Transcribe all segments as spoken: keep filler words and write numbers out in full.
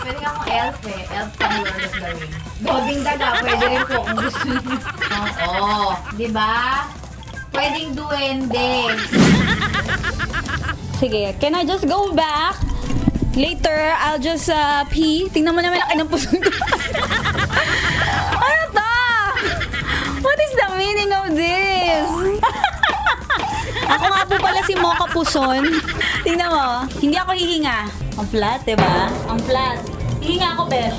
Pwede ka mong elf eh. Elf pang Lord of the Rings. Doding daga, pwede rin po kung gusto niyo. Oo. Diba? Pwedeng duwende. Sige, can I just go back? Later, I'll just uh, pee. Tingnan mo naman ang kinampusan ko. Ano to? What is the meaning of this? Ako nga po pala si Mocha Puson. Tingnan mo, hindi ako hihinga. Ang flat, diba? Ang flat. Hihinga ako, besh.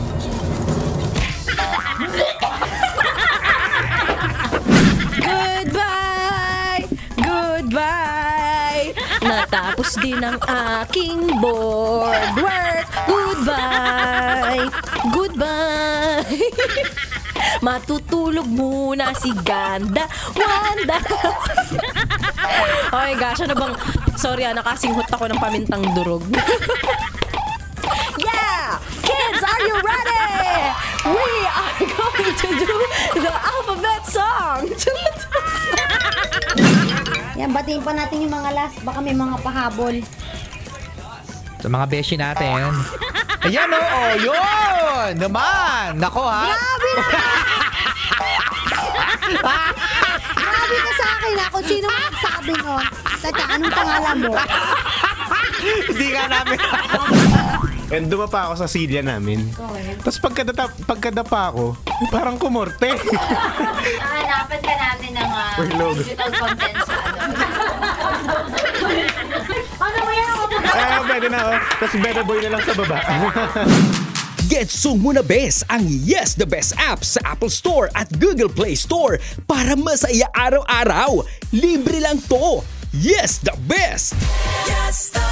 Goodbye! Goodbye! Natapos din ang aking board work. Goodbye! Goodbye! Matutulog muna si Ganda. Wanda! Oh my gosh, ano bang... Sorry ah, nakasinghot ako ng pamintang durog. Yeah! Kids, are you ready? We are going to do the alphabet song! Yan, batiin pa natin yung mga last. Baka may mga pahabol. Sa mga beshi natin. Ayan o, oh, yun! Naman! Nako ha! Grabe na! Grabe ka sa akin ha, kung sino magsabi nun. Teka, anong pangalan mo? Hindi nga namin. And dumapa ako sa silya namin. Tapos pagkadapa, pagkadapa ako, parang kumorte. Hanapan ka namin ng uh, digital content sa ano. Ano mo yan? Eh, pwede na oh. Tapos better boy na lang sa baba. Getsong mo na bes ang Yes the Best app sa Apple Store at Google Play Store para masaya araw-araw. Libre lang to. Yes the Best! Yes the